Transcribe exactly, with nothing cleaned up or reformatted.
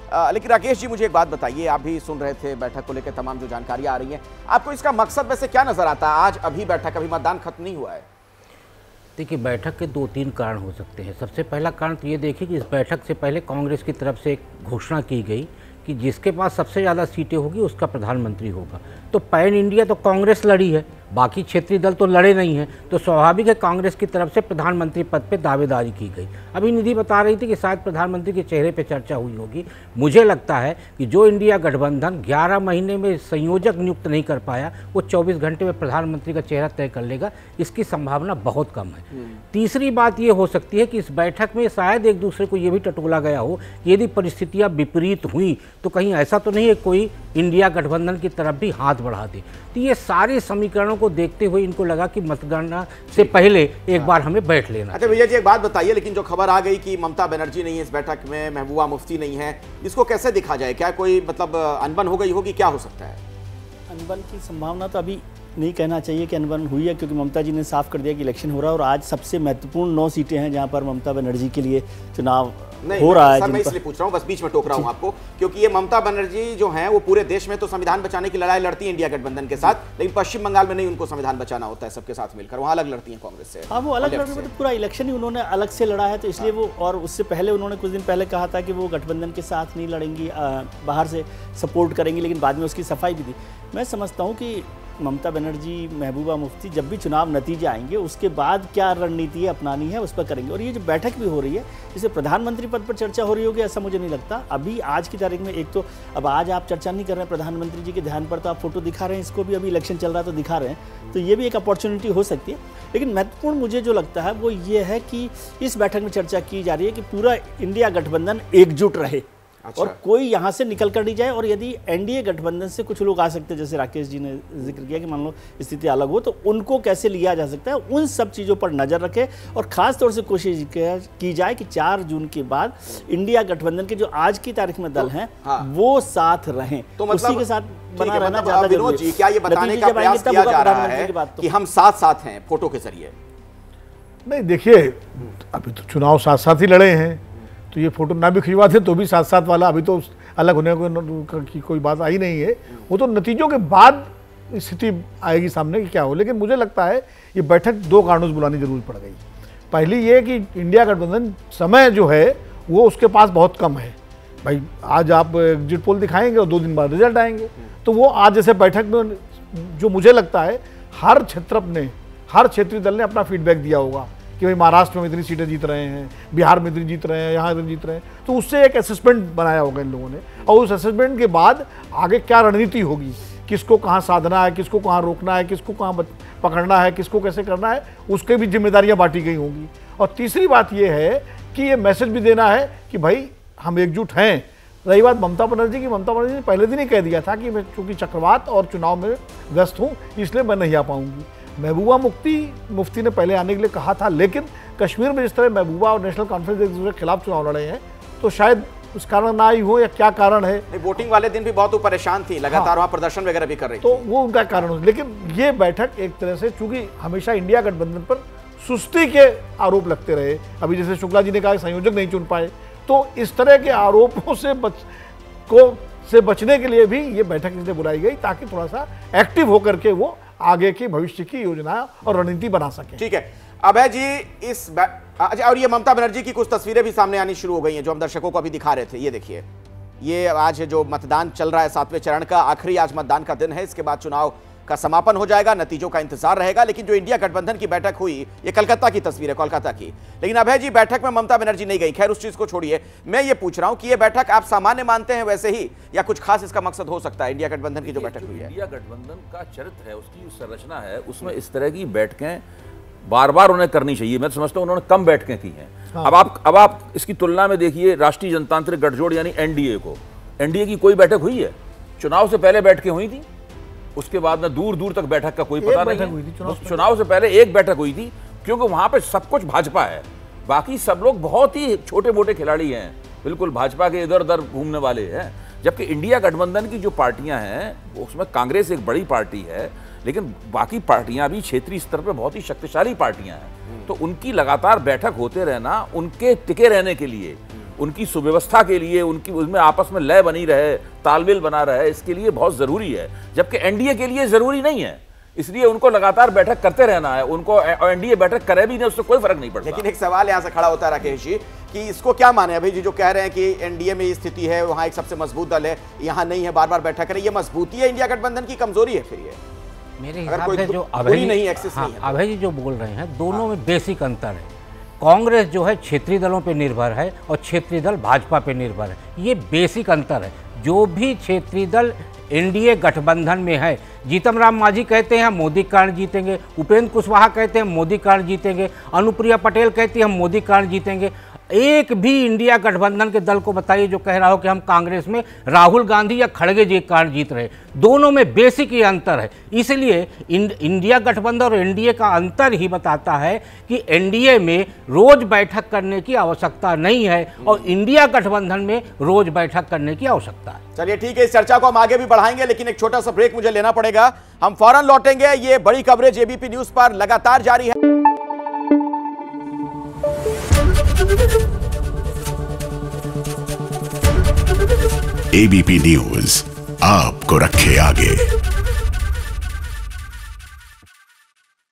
आ, लेकिन राकेश जी मुझे एक बात बताइए, आप भी सुन रहे थे बैठक को लेकर तमाम जो जानकारियां आ रही हैं, आपको इसका मकसद वैसे क्या नजर आता है? आज अभी बैठक, अभी मतदान खत्म नहीं हुआ है। देखिए, बैठक के दो तीन कारण हो सकते हैं। सबसे पहला कारण तो ये देखिए कि इस बैठक से पहले कांग्रेस की तरफ से एक घोषणा की गई कि जिसके पास सबसे ज़्यादा सीटें होगी उसका प्रधानमंत्री होगा। तो पैन इंडिया तो कांग्रेस लड़ी है, बाकी क्षेत्रीय दल तो लड़े नहीं हैं, तो स्वाभाविक है कांग्रेस की तरफ से प्रधानमंत्री पद पे दावेदारी की गई। अभी निधि बता रही थी कि शायद प्रधानमंत्री के चेहरे पे चर्चा हुई होगी। मुझे लगता है कि जो इंडिया गठबंधन ग्यारह महीने में संयोजक नियुक्त नहीं कर पाया, वो चौबीस घंटे में प्रधानमंत्री का चेहरा तय कर लेगा। इसकी संभावना बहुत कम है। तीसरी बात ये हो सकती है कि इस बैठक में शायद एक दूसरे को ये भी टटोला गया हो कि यदि परिस्थितियाँ विपरीत हुई तो कहीं ऐसा तो नहीं है कोई इंडिया गठबंधन की तरफ भी हाथ बढ़ा दे। तो ये सारे समीकरणों को देखते हुए इनको लगा कि मतगणना से पहले एक बार हमें बैठ लेना। अच्छा भैया जी, एक बात बताइए, लेकिन जो खबर आ गई कि ममता बनर्जी नहीं है इस बैठक में, महबूबा मुफ्ती नहीं है, इसको कैसे देखा जाए? क्या कोई मतलब अनबन हो गई होगी? क्या हो सकता है? अनबन की संभावना तो अभी नहीं कहना चाहिए कि अनबन हुई है, क्योंकि ममता जी ने साफ कर दिया कि इलेक्शन हो रहा है और आज सबसे महत्वपूर्ण नौ सीटें हैं जहां पर ममता बनर्जी के लिए चुनाव हो रहा है। सर मैं इसलिए पूछ रहा हूं, बस बीच में टोक रहा हूं आपको, क्योंकि ये ममता बनर्जी जो हैं वो पूरे देश में तो संविधान बचाने की लड़ाई लड़ती है इंडिया गठबंधन के साथ, लेकिन पश्चिम बंगाल में नहीं, उनको संविधान बचाना होता है सबके साथ मिलकर, वहां अलग लड़ती है कांग्रेस से। हाँ, वो अलग लड़ रही है, पूरा इलेक्शन ही उन्होंने अलग से लड़ा है, तो इसलिए वो, और उससे पहले उन्होंने कुछ दिन पहले कहा था कि वो गठबंधन के साथ नहीं लड़ेंगी, बाहर से सपोर्ट करेंगी, लेकिन बाद में उसकी सफाई भी दी। मैं समझता हूँ कि ममता बनर्जी, महबूबा मुफ्ती जब भी चुनाव नतीजे आएंगे उसके बाद क्या रणनीति अपनानी है उस पर करेंगे। और ये जो बैठक भी हो रही है इससे प्रधानमंत्री पद पर चर्चा हो रही होगी ऐसा मुझे नहीं लगता। अभी आज की तारीख में एक तो अब आज आप चर्चा नहीं कर रहे हैं प्रधानमंत्री जी के ध्यान पर, तो आप फोटो दिखा रहे हैं, इसको भी अभी इलेक्शन चल रहा है तो दिखा रहे हैं, तो ये भी एक अपॉर्चुनिटी हो सकती है। लेकिन महत्वपूर्ण मुझे जो लगता है वो ये है कि इस बैठक में चर्चा की जा रही है कि पूरा इंडिया गठबंधन एकजुट रहे। अच्छा। और कोई यहाँ से निकल कर नहीं जाए, और यदि एनडीए गठबंधन से कुछ लोग आ सकते हैं, जैसे राकेश जी ने जिक्र किया कि मान लो स्थिति अलग हो, तो उनको कैसे लिया जा सकता है, उन सब चीज़ों पर नज़र रखे और ख़ास तौर से कोशिश की जाए कि चार जून के बाद इंडिया गठबंधन के जो आज की तारीख में दल हैं हाँ। वो साथ रहें, तो मतलब उसी के साथ बना रहना ज़्यादा जरूरी है। क्या ये बताने का प्रयास किया जा रहा है कि हम साथ साथ हैं फोटो के जरिए? नहीं, देखिए अभी तो चुनाव साथ साथ ही लड़े हैं, तो ये फोटो ना भी खिंचवाते तो भी साथ साथ वाला, अभी तो अलग होने की कोई बात आई नहीं है। वो तो नतीजों के बाद स्थिति आएगी सामने कि क्या हो। लेकिन मुझे लगता है ये बैठक दो कारणों से बुलानी जरूर पड़ गई। पहली ये कि इंडिया गठबंधन समय जो है वो उसके पास बहुत कम है। भाई आज आप एग्जिट पोल दिखाएंगे और दो दिन बाद रिजल्ट आएंगे, तो वो आज जैसे बैठक में जो मुझे लगता है हर क्षेत्र ने, हर क्षेत्रीय दल ने अपना फीडबैक दिया होगा कि भाई महाराष्ट्र में इतनी सीटें जीत रहे हैं, बिहार में इतनी जीत रहे हैं, यहाँ इतनी जीत रहे हैं, तो उससे एक असेसमेंट बनाया होगा इन लोगों ने, और उस असेसमेंट के बाद आगे क्या रणनीति होगी, किसको कहाँ साधना है, किसको कहाँ रोकना है, किसको कहाँ पकड़ना है, किसको कैसे करना है, उसके भी जिम्मेदारियाँ बांटी गई होंगी। और तीसरी बात ये है कि ये मैसेज भी देना है कि भाई हम एकजुट हैं। रही बात ममता बनर्जी की, ममता बनर्जी ने पहले दिन ही कह दिया था कि मैं चूँकि चक्रवात और चुनाव में व्यस्त हूँ इसलिए मैं नहीं आ पाऊँगी। महबूबा मुफ्ती मुफ्ती ने पहले आने के लिए कहा था, लेकिन कश्मीर में जिस तरह महबूबा और नेशनल कॉन्फ्रेंस एक दूसरे के खिलाफ चुनाव लड़े हैं, तो शायद उस कारण ना आई हो या क्या कारण है। वोटिंग वाले दिन भी बहुत परेशान थी, लगातार हाँ, वहाँ प्रदर्शन वगैरह भी कर रही तो वो उनका कारण हो। लेकिन ये बैठक एक तरह से, चूंकि हमेशा इंडिया गठबंधन पर सुस्ती के आरोप लगते रहे, अभी जैसे शुक्ला जी ने कहा संयोजक नहीं चुन पाए, तो इस तरह के आरोपों से बच को से बचने के लिए भी ये बैठक इसलिए बुलाई गई ताकि थोड़ा सा एक्टिव होकर के वो आगे की भविष्य की योजना और रणनीति बना सके। ठीक है अभय जी, इस अच्छा, और ये ममता बनर्जी की कुछ तस्वीरें भी सामने आनी शुरू हो गई हैं जो हम दर्शकों को अभी दिखा रहे थे। ये देखिए, ये आज जो मतदान चल रहा है सातवें चरण का, आखिरी आज मतदान का दिन है, इसके बाद चुनाव का समापन हो जाएगा, नतीजों का इंतजार रहेगा। लेकिन जो इंडिया गठबंधन की बैठक हुई, ये कलकत्ता की तस्वीर है, कोलकाता की। लेकिन अभय जी, बैठक में ममता बनर्जी नहीं गई, खैर उस चीज को छोड़िए। मैं ये पूछ रहा हूं कि ये बैठक आप सामान्य मानते हैं वैसे ही, या कुछ खास इसका मकसद हो सकता है इंडिया गठबंधन की जो बैठक हुई है? इंडिया गठबंधन का चरित्र है, उसकी संरचना है, उसमें इस तरह की बैठकें बार बार उन्हें करनी चाहिए। मैं समझता हूं उन्होंने कम बैठकें की हैं। हाँ। अब आप अब आप इसकी तुलना में देखिए राष्ट्रीय जनतांत्रिक गठजोड़ यानी एनडीए को, एनडीए की कोई बैठक हुई है? चुनाव से पहले बैठकें हुई थी, उसके बाद में दूर दूर तक बैठक का कोई पता नहीं है। चुनाव, चुनाव से पहले एक बैठक हुई थी, क्योंकि वहां पे सब कुछ भाजपा है, बाकी सब लोग बहुत ही छोटे मोटे खिलाड़ी हैं, बिल्कुल भाजपा के इधर उधर घूमने वाले हैं। जबकि इंडिया गठबंधन की जो पार्टियां हैं उसमें कांग्रेस एक बड़ी पार्टी है, लेकिन बाकी पार्टियां भी क्षेत्रीय स्तर पर बहुत ही शक्तिशाली पार्टियां हैं। तो उनकी लगातार बैठक होते रहना, उनके टिके रहने के लिए उनकी सुव्यवस्था के लिए, उनकी उसमें आपस में लय बनी रहे, तालमेल बना रहे, इसके लिए बहुत जरूरी है, जबकि एनडीए के लिए जरूरी नहीं है। इसलिए उनको लगातार बैठक करते रहना है, उनको एनडीए बैठक करे भी नहीं उससे कोई फर्क नहीं पड़ता। लेकिन एक सवाल यहां से खड़ा होता है राकेश जी कि इसको क्या माने अभी जी जो कह रहे हैं कि एनडीए में स्थिति है, वहां एक सबसे मजबूत दल है, यहां नहीं है, बार बार बैठक करें, ये मजबूती है इंडिया गठबंधन की कमजोरी है? फिर ये मेरे अगर हिसाब कोई से जो पूरी अभय नहीं जी एक्सेस हाँ, नहीं है तो। अभय जी जो बोल रहे हैं दोनों में बेसिक अंतर है। कांग्रेस जो है क्षेत्रीय दलों पे निर्भर है और क्षेत्रीय दल भाजपा पे निर्भर है, ये बेसिक अंतर है। जो भी क्षेत्रीय दल एनडीए गठबंधन में है, जीतन राम मांझी कहते हैं हम मोदी के कारण जीतेंगे, उपेंद्र कुशवाहा कहते हैं मोदी के कारण जीतेंगे, अनुप्रिया पटेल कहती है हम मोदी के कारण जीतेंगे। एक भी इंडिया गठबंधन के दल को बताइए जो कह रहा हो कि हम कांग्रेस में राहुल गांधी या खड़गे जी के कारण जीत रहे। दोनों में बेसिक ये अंतर है। इसलिए इंडिया गठबंधन और एनडीए का अंतर ही बताता है कि एनडीए में रोज बैठक करने की आवश्यकता नहीं है और इंडिया गठबंधन में रोज बैठक करने की आवश्यकता है। चलिए ठीक है, इस चर्चा को हम आगे भी बढ़ाएंगे, लेकिन एक छोटा सा ब्रेक मुझे लेना पड़ेगा। हम फौरन लौटेंगे। ये बड़ी कवरेज एबीपी न्यूज पर लगातार जारी है। एबीपी न्यूज आपको रखे आगे।